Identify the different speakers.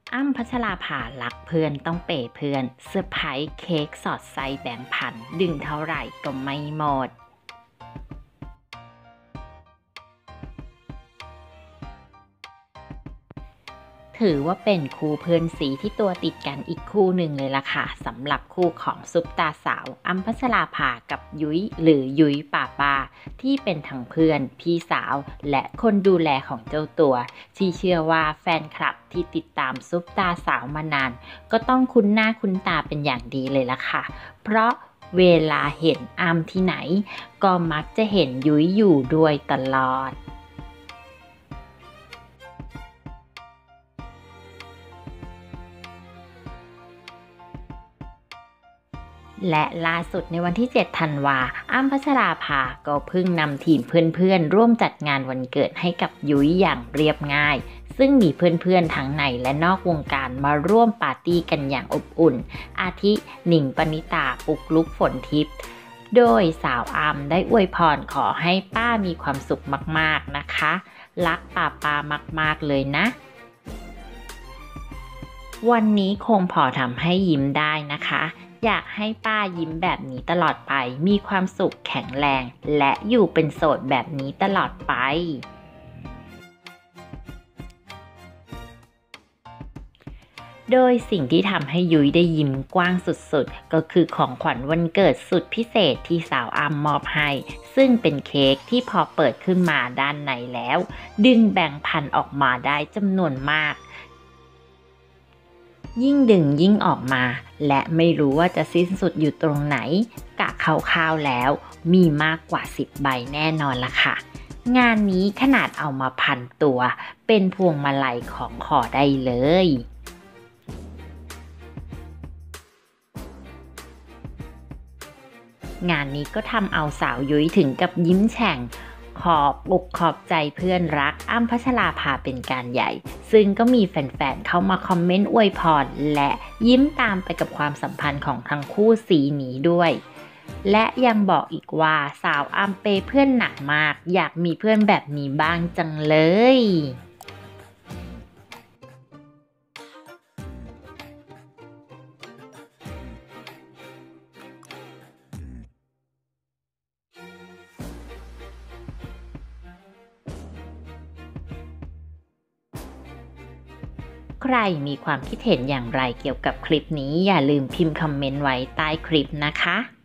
Speaker 1: อ้ำพัชราภารักเพื่อนต้องเปย์เพื่อนเซอร์ไพรส์เค้กสอดไส้แบงค์พันดึงเท่าไหร่ก็ไม่หมด ถือว่าเป็นคู่เพื่อนสีที่ตัวติดกันอีกคู่หนึ่งเลยล่ะค่ะสำหรับคู่ของซุปตาสาวอ้ำพัชราภากับยุ้ยหรือยุ้ยป่าปาที่เป็นทั้งเพื่อนพี่สาวและคนดูแลของเจ้าตัวที่เชื่อว่าแฟนคลับที่ติดตามซุปตาสาวมานานก็ต้องคุ้นหน้าคุ้นตาเป็นอย่างดีเลยล่ะค่ะเพราะเวลาเห็นอ้ำที่ไหนก็มักจะเห็นยุ้ยอยู่ด้วยตลอด และล่าสุดในวันที่ 7 ธันวาอ้ำพัชราภาก็เพิ่งนำทีมเพื่อนๆร่วมจัดงานวันเกิดให้กับยุ้ยอย่างเรียบง่าย ซึ่งมีเพื่อนๆทั้งในและนอกวงการมาร่วมปาร์ตี้กันอย่างอบอุ่น อาทิหนิงปณิตาปุกลุกฝนทิพย์ โดยสาวอ้ำได้อวยพรขอให้ป้ามีความสุขมากๆนะคะ รักป้ามากๆเลยนะ วันนี้คงพอทำให้ยิ้มได้นะคะ อยากให้ป้ายิ้มแบบนี้ตลอดไป มีความสุขแข็งแรง และอยู่เป็นโสดแบบนี้ตลอดไป โดยสิ่งที่ทำให้ยุ้ยได้ยิ้มกว้างสุดๆ ก็คือของขวัญวันเกิดสุดพิเศษที่สาวอ้ำมอบให้ ซึ่งเป็นเค้กที่พอเปิดขึ้นมาด้านในแล้ว ดึงแบ่งพันออกมาได้จำนวนมาก ยิ่งดึงยิ่งออกมาและไม่รู้ว่าจะสิ้นสุดอยู่ตรงไหนกะคร่าวๆแล้วมีมากกว่า10 ใบแน่นอนละค่ะงานนี้ขนาดเอามาพันตัวเป็นพวงมาลัยของขอได้เลยงานนี้ก็ทำเอาสาวยุ้ยถึงกับยิ้มแฉ่งขอบอกขอบใจเพื่อนรักอ้ำพัชราภาเป็นการใหญ่ซึ่งก็มีแฟนๆเข้ามาคอมเมนต์อวยพรและยิ้มตามไปกับความสัมพันธ์ของทั้งคู่สีนี้ด้วยและยังบอกอีกว่าสาวอ้ำเปย์เพื่อนหนักมากอยากมีเพื่อนแบบนี้บ้างจังเลยใครมีความคิดเห็นอย่างไรเกี่ยวกับคลิปนี้อย่าลืมพิมพ์คอมเมนต์ไว้ใต้คลิปนะคะ